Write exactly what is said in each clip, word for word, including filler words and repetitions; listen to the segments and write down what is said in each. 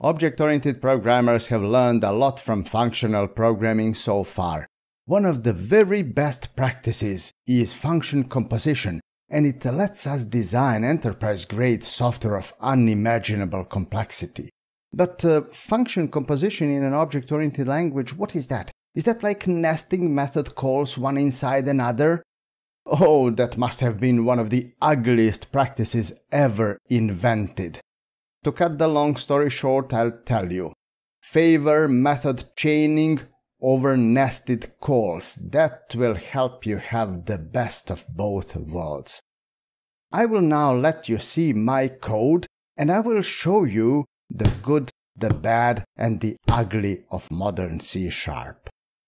Object-oriented programmers have learned a lot from functional programming so far. One of the very best practices is function composition, and it lets us design enterprise-grade software of unimaginable complexity. But uh, function composition in an object-oriented language, what is that? Is that like nesting method calls one inside another? Oh, that must have been one of the ugliest practices ever invented. To cut the long story short, I'll tell you. Favor method chaining over nested calls. That will help you have the best of both worlds. I will now let you see my code, and I will show you the good, the bad, and the ugly of modern C sharp.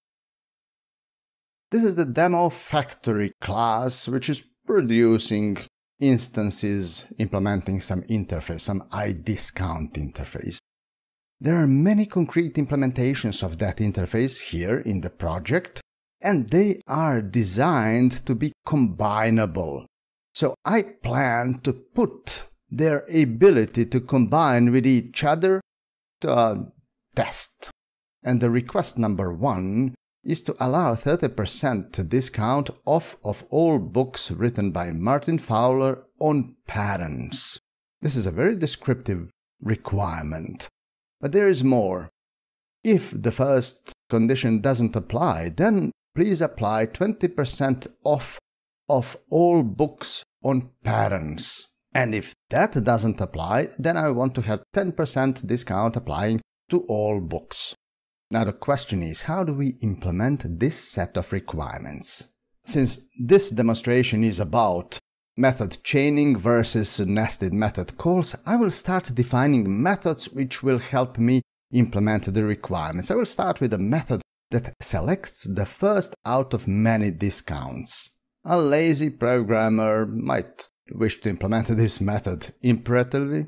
This is the demo factory class, which is producing instances implementing some interface, some iDiscount interface. There are many concrete implementations of that interface here in the project, and they are designed to be combinable. So I plan to put their ability to combine with each other to a test. And the request number one is to allow thirty percent discount off of all books written by Martin Fowler on patterns. This is a very descriptive requirement. But there is more. If the first condition doesn't apply, then please apply twenty percent off of all books on patterns. And if that doesn't apply, then I want to have ten percent discount applying to all books. Now the question is, how do we implement this set of requirements? Since this demonstration is about method chaining versus nested method calls, I will start defining methods which will help me implement the requirements. I will start with a method that selects the first out of many discounts. A lazy programmer might wish to implement this method imperatively.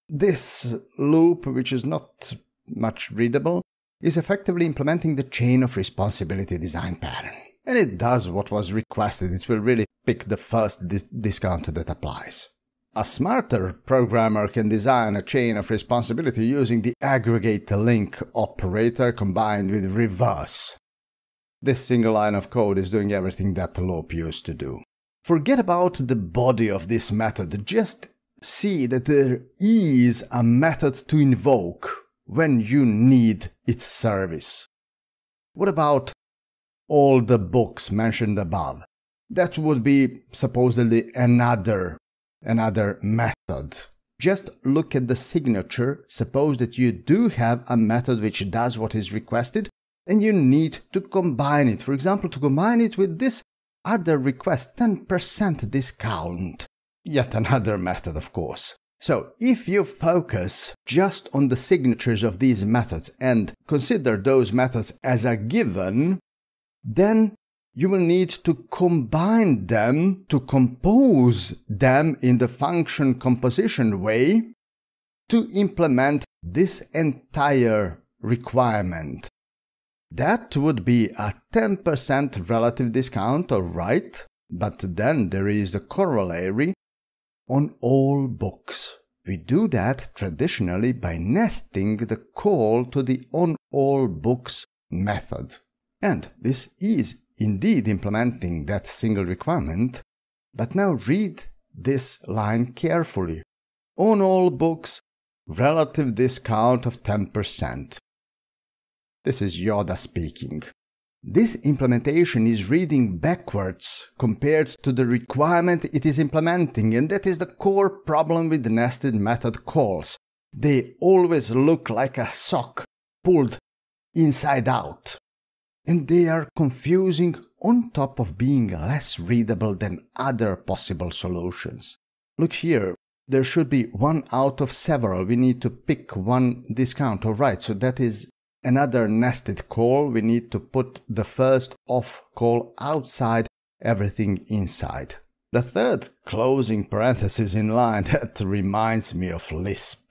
This loop, which is not much readable, is effectively implementing the chain of responsibility design pattern. And it does what was requested. It will really pick the first dis discount that applies. A smarter programmer can design a chain of responsibility using the aggregate link operator combined with reverse. This single line of code is doing everything that loop used to do. Forget about the body of this method. Just see that there is a method to invoke when you need its service. What about all the books mentioned above? That would be supposedly another, another method. Just look at the signature. Suppose that you do have a method which does what is requested, and you need to combine it. For example, to combine it with this other request, ten percent discount. Yet another method, of course. So, if you focus just on the signatures of these methods and consider those methods as a given, then you will need to combine them, to compose them in the function composition way to implement this entire requirement. That would be a ten percent relative discount, alright, but then there is a corollary on all books. We do that traditionally by nesting the call to the on all books method. And this is indeed implementing that single requirement, but now read this line carefully. On all books, relative discount of ten percent. This is Yoda speaking. This implementation is reading backwards compared to the requirement it is implementing, and that is the core problem with nested method calls. They always look like a sock pulled inside out. And they are confusing on top of being less readable than other possible solutions. Look here, there should be one out of several. We need to pick one discount, alright, so that is another nested call. We need to put the first off call outside, everything inside. The third closing parenthesis in line, that reminds me of Lisp.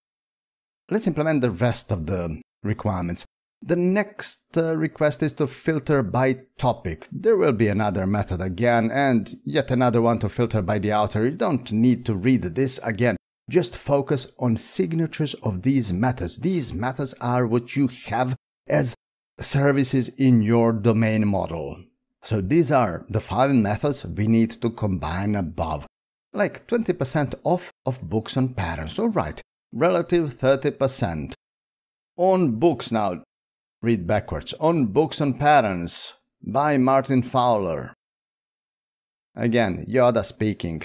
Let's implement the rest of the requirements. The next uh, request is to filter by topic. There will be another method again, and yet another one to filter by the author. You don't need to read this again. just focus on signatures of these methods. These methods are what you have as services in your domain model. So these are the five methods we need to combine above. Like twenty percent off of books on patterns. All right, relative thirty percent. On books now, read backwards. On books on patterns by Martin Fowler. Again, Yoda speaking.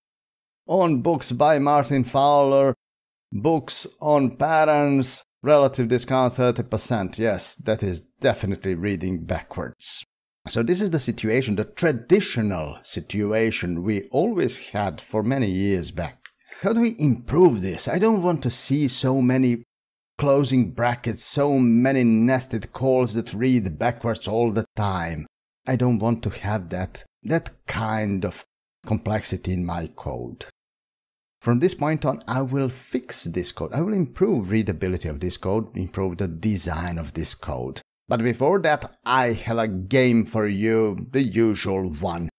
On books by Martin Fowler, books on patterns, relative discount thirty percent. Yes, that is definitely reading backwards. So this is the situation, the traditional situation we always had for many years back. How do we improve this? I don't want to see so many closing brackets, so many nested calls that read backwards all the time. I don't want to have that, that kind of complexity in my code. From this point on, I will fix this code. I will improve readability of this code, improve the design of this code. But before that, I have a game for you, the usual one.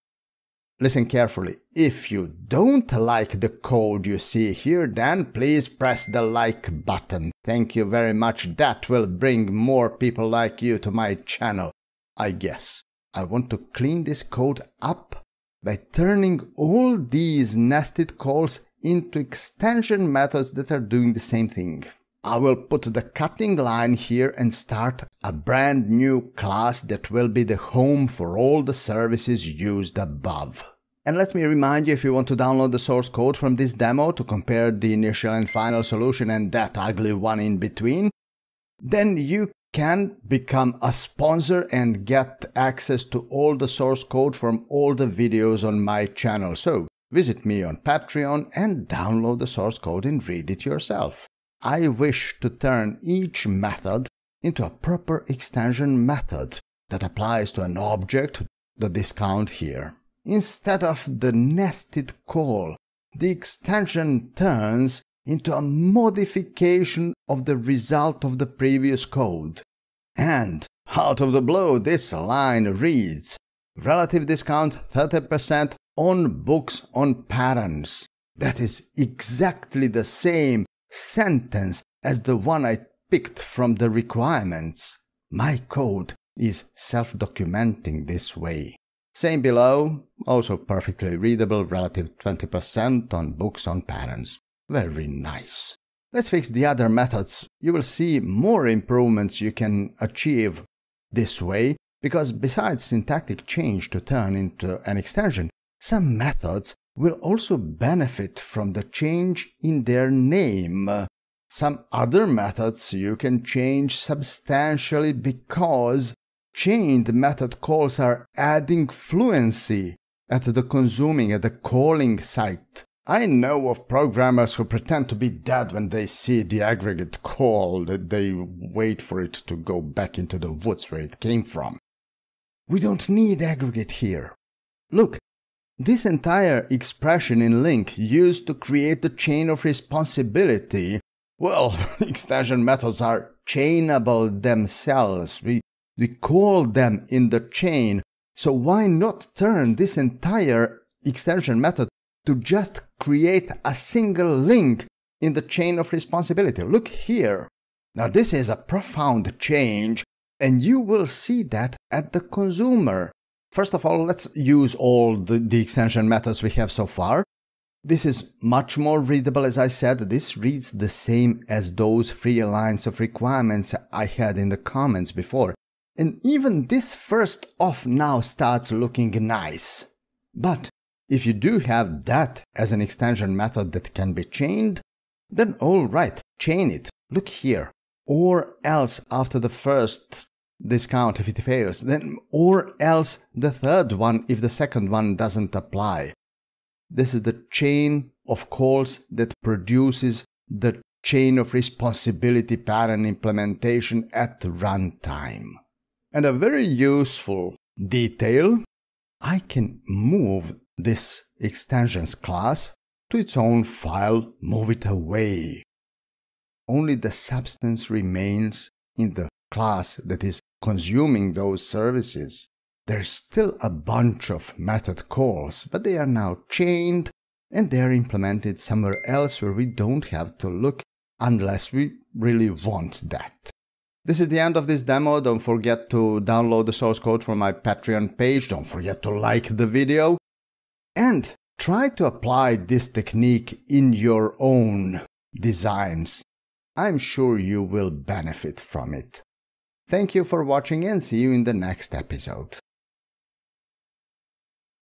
Listen carefully. If you don't like the code you see here, then please press the like button. Thank you very much. That will bring more people like you to my channel, I guess. I want to clean this code up by turning all these nested calls into extension methods that are doing the same thing. I will put the cutting line here and start a brand new class that will be the home for all the services used above. And let me remind you, if you want to download the source code from this demo to compare the initial and final solution and that ugly one in between, then you can become a sponsor and get access to all the source code from all the videos on my channel. So visit me on Patreon and download the source code and read it yourself. I wish to turn each method into a proper extension method that applies to an object, the discount here. Instead of the nested call, the extension turns into a modification of the result of the previous code. And out of the blue, this line reads, relative discount thirty percent on books on patterns. That is exactly the same sentence as the one I picked from the requirements. My code is self-documenting this way. Same below, also perfectly readable, relative twenty percent on books on patterns. Very nice. Let's fix the other methods. You will see more improvements you can achieve this way, because besides syntactic change to turn into an extension, some methods will also benefit from the change in their name. Some other methods you can change substantially because chained method calls are adding fluency at the consuming, at the calling site. I know of programmers who pretend to be dead when they see the aggregate call, that they wait for it to go back into the woods where it came from. We don't need aggregate here. Look, this entire expression in link used to create the chain of responsibility. Well, extension methods are chainable themselves. We, we call them in the chain. So why not turn this entire extension method to just create a single link in the chain of responsibility? Look here. Now this is a profound change, and you will see that at the consumer. First of all, let's use all the, the extension methods we have so far. This is much more readable, as I said. This reads the same as those three lines of requirements I had in the comments before. And even this first off now starts looking nice. But if you do have that as an extension method that can be chained, then all right, chain it. Look here. Or else after the first discount if it fails, then or else the third one if the second one doesn't apply. This is the chain of calls that produces the chain of responsibility pattern implementation at runtime. And a very useful detail, I can move this extensions class to its own file, move it away. Only the substance remains in the class that is consuming those services. There's still a bunch of method calls, but they are now chained and they're implemented somewhere else where we don't have to look unless we really want that. This is the end of this demo. Don't forget to download the source code from my Patreon page. Don't forget to like the video. And try to apply this technique in your own designs. I'm sure you will benefit from it. Thank you for watching and see you in the next episode.